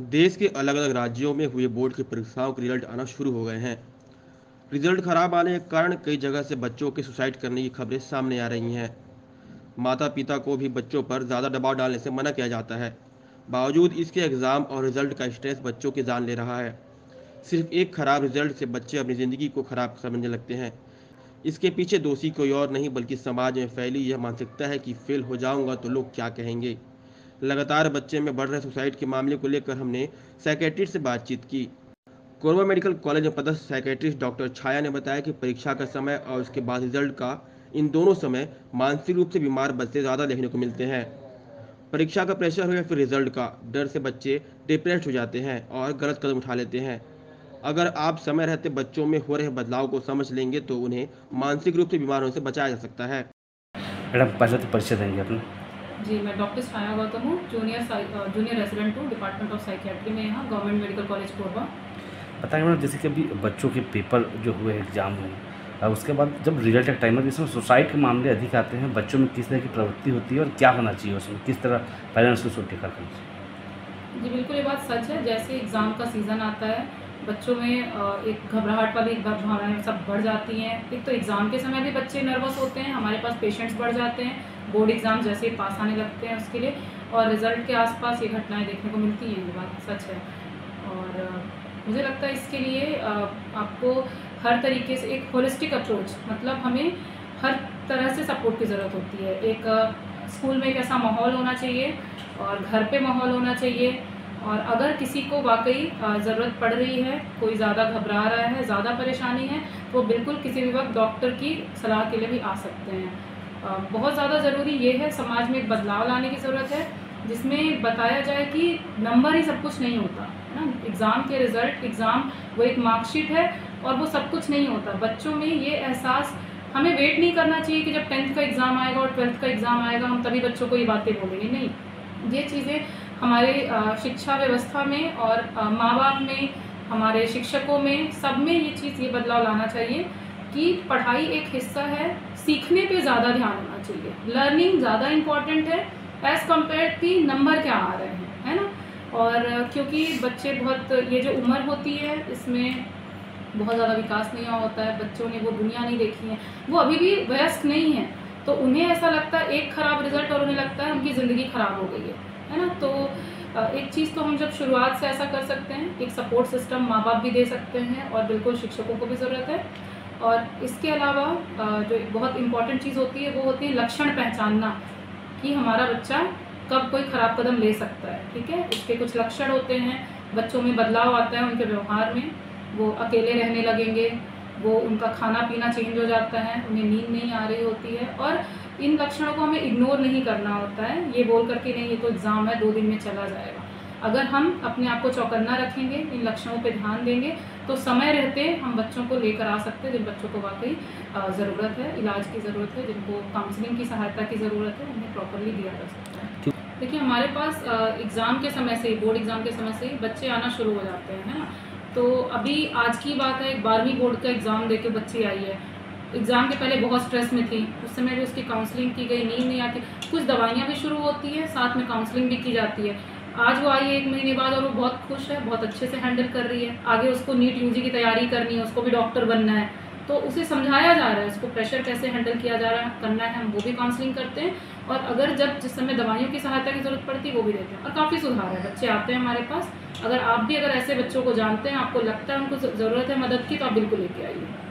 देश के अलग अलग राज्यों में हुए बोर्ड की परीक्षाओं के रिजल्ट आना शुरू हो गए हैं। रिजल्ट खराब आने के कारण कई जगह से बच्चों के सुसाइड करने की खबरें सामने आ रही हैं। माता पिता को भी बच्चों पर ज़्यादा दबाव डालने से मना किया जाता है। बावजूद इसके एग्ज़ाम और रिजल्ट का स्ट्रेस बच्चों की जान ले रहा है। सिर्फ एक खराब रिजल्ट से बच्चे अपनी ज़िंदगी को खराब समझने लगते हैं। इसके पीछे दोषी कोई और नहीं बल्कि समाज में फैली यह मानसिकता है कि फेल हो जाऊंगा तो लोग क्या कहेंगे। लगातार बच्चे में बढ़ रहे सुसाइड के मामले को लेकर हमने साइकेट्रिस्ट से बातचीत की। कोरबा मेडिकल कॉलेज में पदस्थ साइकेट्रिस्ट डॉक्टर छाया ने बताया कि परीक्षा का समय और उसके बाद रिजल्ट का इन दोनों समय मानसिक रूप से बीमार बच्चे ज़्यादा देखने को मिलते हैं। परीक्षा का प्रेशर हो या फिर रिजल्ट का डर से बच्चे डिप्रेस्ड हो जाते हैं और गलत कदम उठा लेते हैं। अगर आप समय रहते बच्चों में हो रहे बदलाव को समझ लेंगे तो उन्हें मानसिक रूप से बीमार होने से बचाया जा सकता है। मैडम पहले तो परिचय देंगे अपना। जी, मैं डॉक्टर छाया गौतम हूँ। जूनियर रेजिडेंट हूँ डिपार्टमेंट ऑफ साइकियाट्री में, यहाँ गवर्नमेंट मेडिकल कॉलेज कोरबा। बताएं मैडम, जैसे कि अभी बच्चों के पेपर जो हुए एग्ज़ाम हुए और उसके बाद जब रिजल्ट का टाइम है, जिसमें सुसाइड के मामले अधिक आते हैं, बच्चों में किस तरह की प्रवृत्ति होती है और क्या होना चाहिए उसमें, किस तरह पेरेंट्स को उसको टेकल करना चाहिए? जी बिल्कुल, ये बात सच है। जैसे एग्ज़ाम का सीज़न आता है, बच्चों में एक घबराहट वाली भावनाएँ सब बढ़ जाती हैं। एक तो एग्ज़ाम के समय भी बच्चे नर्वस होते हैं, हमारे पास पेशेंट्स बढ़ जाते हैं, बोर्ड एग्ज़ाम जैसे ही पास आने लगते हैं उसके लिए, और रिज़ल्ट के आसपास ये घटनाएँ देखने को मिलती हैं, ये बात सच है। और मुझे लगता है इसके लिए आपको हर तरीके से एक होलिस्टिक अप्रोच, मतलब हमें हर तरह से सपोर्ट की ज़रूरत होती है। एक स्कूल में एक ऐसा माहौल होना चाहिए और घर पे माहौल होना चाहिए, और अगर किसी को वाकई ज़रूरत पड़ रही है, कोई ज़्यादा घबरा रहा है, ज़्यादा परेशानी है, तो बिल्कुल किसी भी वक्त डॉक्टर की सलाह के लिए भी आ सकते हैं। बहुत ज़्यादा ज़रूरी ये है, समाज में एक बदलाव लाने की ज़रूरत है जिसमें बताया जाए कि नंबर ही सब कुछ नहीं होता है ना। एग्ज़ाम के रिज़ल्ट, एग्ज़ाम वो एक मार्कशीट है और वो सब कुछ नहीं होता। बच्चों में ये एहसास, हमें वेट नहीं करना चाहिए कि जब 10th का एग्ज़ाम आएगा और 12th का एग्ज़ाम आएगा हम तभी बच्चों को ये बातें बोलेंगे, नहीं। ये चीज़ें हमारे शिक्षा व्यवस्था में और माँ बाप में, हमारे शिक्षकों में, सब में ये चीज़, ये बदलाव लाना चाहिए कि पढ़ाई एक हिस्सा है, सीखने पे ज़्यादा ध्यान होना चाहिए। लर्निंग ज़्यादा इम्पॉर्टेंट है एज़ कम्पेयर कि नंबर क्या आ रहे हैं, है ना। और क्योंकि बच्चे बहुत, ये जो उम्र होती है इसमें बहुत ज़्यादा विकास नहीं हुआ होता है, बच्चों ने वो दुनिया नहीं देखी है, वो अभी भी वयस्क नहीं है, तो उन्हें ऐसा लगता है एक ख़राब रिज़ल्ट और उन्हें लगता है उनकी ज़िंदगी ख़राब हो गई है ना। तो एक चीज़ तो हम जब शुरुआत से ऐसा कर सकते हैं, एक सपोर्ट सिस्टम माँ बाप भी दे सकते हैं और बिल्कुल शिक्षकों को भी ज़रूरत है। और इसके अलावा जो एक बहुत इम्पॉर्टेंट चीज़ होती है वो होती है लक्षण पहचानना, कि हमारा बच्चा कब कोई ख़राब कदम ले सकता है, ठीक है। उसके कुछ लक्षण होते हैं, बच्चों में बदलाव आता है उनके व्यवहार में, वो अकेले रहने लगेंगे, वो उनका खाना पीना चेंज हो जाता है, उन्हें नींद नहीं आ रही होती है, और इन लक्षणों को हमें इग्नोर नहीं करना होता है, ये बोल करके नहीं ये तो एग्ज़ाम है 2 दिन में चला जाएगा। अगर हम अपने आप को चौकन्ना रखेंगे, इन लक्षणों पे ध्यान देंगे, तो समय रहते हम बच्चों को लेकर आ सकते हैं, जिन बच्चों को वाकई ज़रूरत है, इलाज की ज़रूरत है, जिनको काउंसलिंग की सहायता की ज़रूरत है, उन्हें प्रॉपरली दिया जा सकता है। देखिए, हमारे पास एग्ज़ाम के समय से ही, बोर्ड एग्ज़ाम के समय से ही बच्चे आना शुरू हो जाते हैं, है ना। तो अभी आज की बात है, 12वीं बोर्ड का एग्ज़ाम दे के बच्ची आई है। एग्ज़ाम के पहले बहुत स्ट्रेस में थी, उस समय भी उसकी काउंसलिंग की गई, नींद नहीं आती, कुछ दवाइयाँ भी शुरू होती हैं, साथ में काउंसलिंग भी की जाती है। आज वो आई है 1 महीने बाद और वो बहुत खुश है, बहुत अच्छे से हैंडल कर रही है। आगे उसको नीट यूजी की तैयारी करनी है, उसको भी डॉक्टर बनना है, तो उसे समझाया जा रहा है, उसको प्रेशर कैसे हैंडल किया जा रहा है, करना है, हम वो भी काउंसलिंग करते हैं। और अगर जिस समय दवाइयों की सहायता की ज़रूरत पड़ती है वो भी देते हैं, और काफ़ी सुधार है, बच्चे आते हैं हमारे पास। अगर आप भी अगर ऐसे बच्चों को जानते हैं, आपको लगता है उनको ज़रूरत है मदद की, तो आप बिल्कुल लेके आइए।